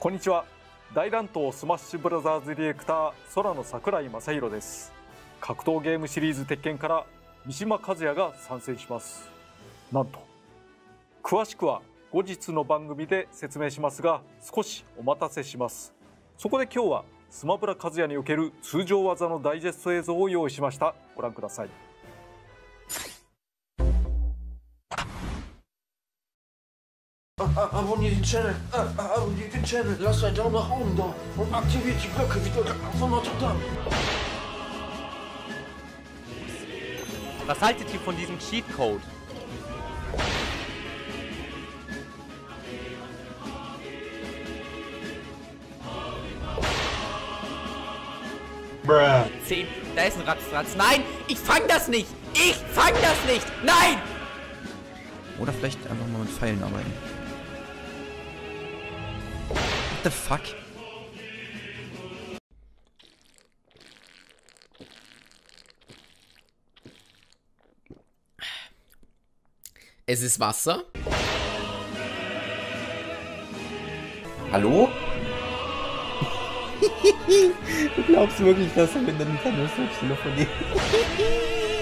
こんにちは。大乱闘スマッシュブラザーズディレクター空の桜井正宏です。格闘ゲームシリーズ鉄拳から三島和也が参戦します。なんと詳しくは後日の番組で説明しますが、少しお待たせします。そこで今日はスマブラ和也における通常技のダイジェスト映像を用意しました。ご覧ください。 Abonniert den Channel, abonniert den Channel, lasst einen Daumen nach oben da und aktiviert die Glocke wieder von Notre Dame. Was haltet ihr von diesem Cheatcode? Bruh. 10. Da ist ein Ratzratz. Nein! Ich fang das nicht! Ich fang das nicht! Nein! Oder vielleicht einfach mal mit Pfeilen arbeiten. What the fuck? Es ist Wasser. Hallo? Du glaubst wirklich, dass er mit Nintendo Switch telefoniert?